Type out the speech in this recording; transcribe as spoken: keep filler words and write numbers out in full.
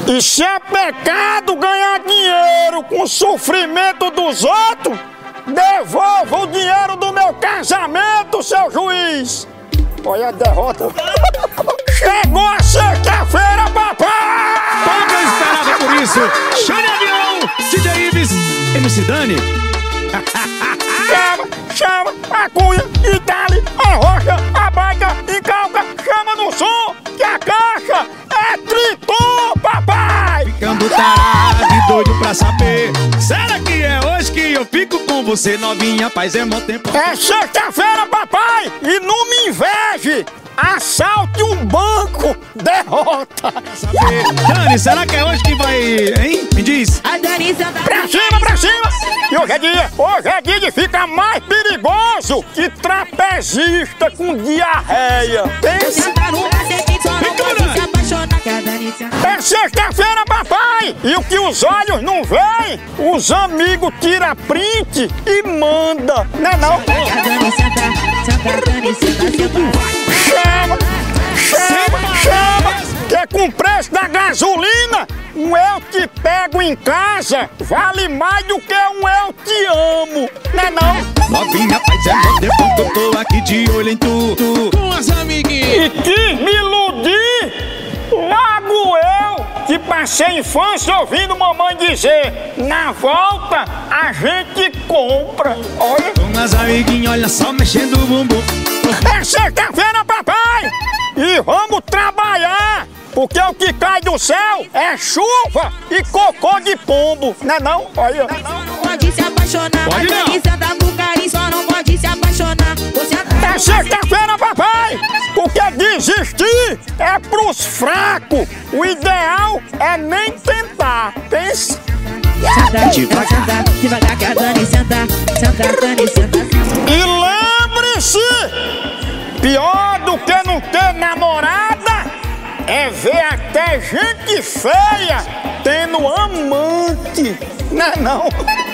E se é pecado ganhar dinheiro com o sofrimento dos outros, devolva o dinheiro do meu casamento, seu juiz! Olha a derrota. Chegou a sexta-feira, papai! Todo eu esperava por isso! Chame avião! D J Ives, M C Dani! Chama, chama, a cunha, e dali, a rocha, a baita, e calca, chama no som, que a caixa é triton, papai! Ficando tarado e doido pra saber. Será que é hoje que eu fico com você, novinha? Paz é mó tempo. É sexta-feira, papai! E não me inveje! Assalte um banco, derrota! Dani, será que é hoje que vai, hein? Me diz! Pra cima, pra cima! E hoje é dia, hoje é dia de ficar mais perigoso que trapezista com diarreia. Pensa! É sexta-feira, papai! E o que os olhos não veem, os amigos tiram print e manda, né não? Chama, chama, chama! Que é com o preço da gasolina, um eu te pego em casa vale mais do que um eu te amo, né não? Novinha, paz é mó tempo que eu tô aqui de olho em tu, tu. Com as amiguinhas. E quis me iludir, logo eu que passei infância ouvindo mamãe dizer: na volta a gente compra. Olha. Com as amiguinhas, olha só, mexendo o bumbum. É sexta-feira, papai! E vamos trabalhar! Porque o que cai do céu é chuva e cocô de pombo, né não? Olha. Não pode se apaixonar, pode a delícia da Bucari só não pode se apaixonar. Você é sexta-feira, papai! Porque desistir é pros fracos. O ideal é nem tentar. Pense. Devagar, devagar que a Dani senta, senta, Dani senta. E lembre-se, pior do que não ter namorada é ver até gente feia tendo amante, né não?